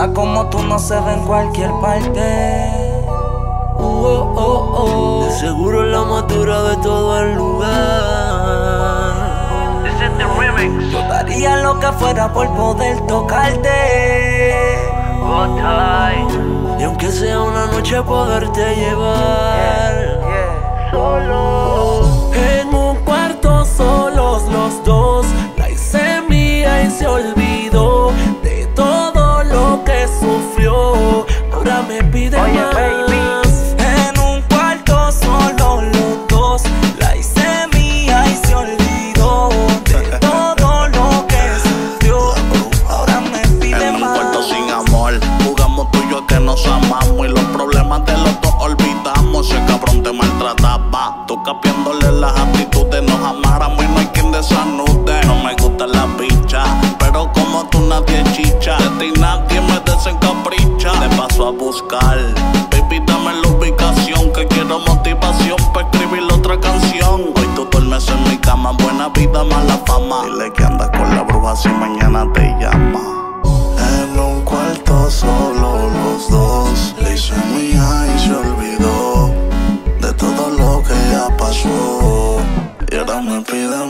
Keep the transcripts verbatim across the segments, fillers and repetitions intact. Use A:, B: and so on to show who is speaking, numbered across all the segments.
A: Una como tú no se ve en cualquier parte.
B: Oh, oh, oh, oh. De seguro la más dura de todo el lugar.
C: This is the remix.
A: Yo daría lo que fuera por poder tocarte.
C: Good time.
B: Y aunque sea una noche poderte llevar.
C: Yeah, yeah.
B: Solo en un cuarto solos los dos. La hice mía y se olvidó de todo lo que sufrió. Ahora me pide
C: Oye,
B: más.
C: baby.
A: En un cuarto solo los dos. La hice mía y se olvidó de todo lo que sufrió. Ahora me pide
D: En un
A: más.
D: cuarto sin amor, jugamos tú y yo que nos amamos y los problemas de los dos olvidamos. Ese cabrón te maltrataba, tú capiándole las actitudes. Nos amáramos y no hay quien desanude. No me gusta la picha, pero como tú nadie chicha. De ti nadie me desencapricha. Te paso a buscar, baby dame la ubicación, que quiero motivación para escribir otra canción. Hoy tú duermes en mi cama, buena vida, mala fama. Dile que andas con la bruja si mañana te llama. En un cuarto solo los dos. Le hice mía y se olvidó de todo lo que ya pasó. Y ahora me pide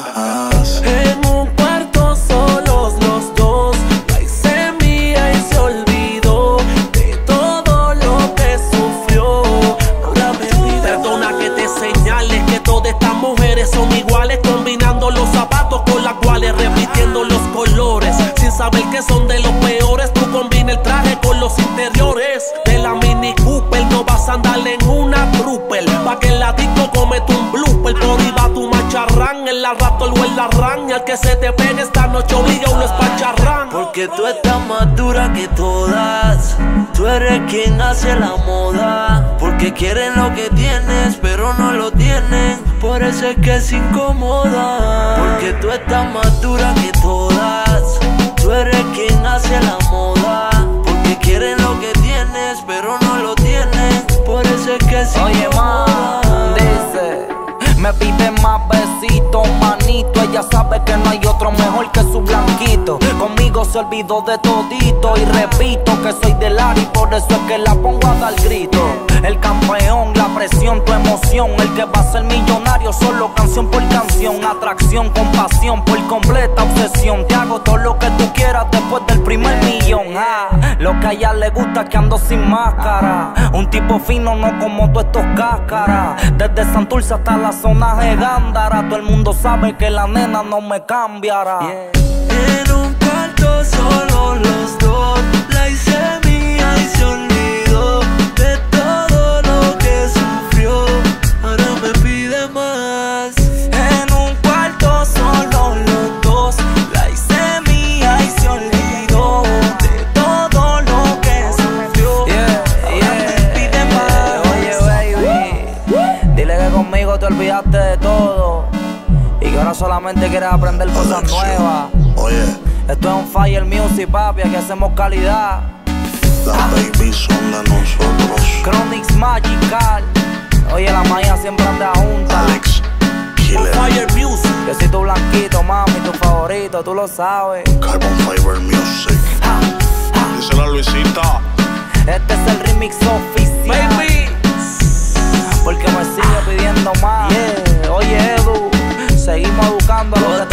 D: más.
B: En un cuarto solos los dos. La hice mía y se olvidó de todo lo que sufrió. Ahora me pide. Perdona que te señales que todas estas mujeres son iguales, combinando los zapatos con las cuales, repitiendo los colores, sin saber que son de los peores. Tú combina el traje con los interiores de la Mini Cooper. No vas a andar en una Trooper, pa' que en la disco comete un blooper. Por ahí va tu macharrán, en la Raptor o en la Ram. Y al que se te pegue esta noche obliga uno es pacharrán. Porque tú estás más dura que todas. Tú eres quien hace la moda. Porque quieren lo que tienes, pero no lo tienen. Por eso es que se incomoda. Porque tú estás más dura que todas. Tú eres quien hace la moda. Porque quieren lo que tienes, pero no lo tienen. Por eso es que se
A: Oye,
B: incomoda.
A: ma, dice, me pide más besitos, manito. Ella sabe que no hay otro mejor que su blanquito. Conmigo se olvidó de todito. Y repito que soy del área y por eso es que la pongo a dar grito. El campeón, la presión, tu emoción. El que va a ser millonario solo canción por canción. Atracción, compasión, por completa obsesión. Te hago todo lo que tú quieras después del primer millón. Ah, lo que a ella le gusta es que ando sin máscara. Un tipo fino, no como tú estos cáscaras. Desde Santurce hasta la zona de Gándara. Todo el mundo sabe que la nena no me cambiará.
B: Yeah. En un cuarto solo los dos. La hice mía y se olvidó de todo lo que sufrió. Ahora me pide más.
A: En un cuarto solo los dos. La hice mía y se olvidó de todo lo que sufrió. Yeah, yeah. Me pide más. Oye, baby, dile que conmigo te olvidaste de todo y que ahora solamente quieres aprender cosas nuevas.
D: Oye,
A: Esto es un Fire Music, papi, aquí hacemos calidad.
D: las babies son de nosotros.
A: Chronix Magical. Oye, la magia siempre anda junta.
D: Alex Killer,
B: Fire Music.
A: Yo soy tu blanquito, mami, tu favorito, tú lo sabes.
D: Carbon Fiber Music. Díselo a Luisita.
A: Este es el remix oficial.
B: Baby.
A: Porque me sigue pidiendo más. Yeah. Oye, Edu, seguimos educando a los que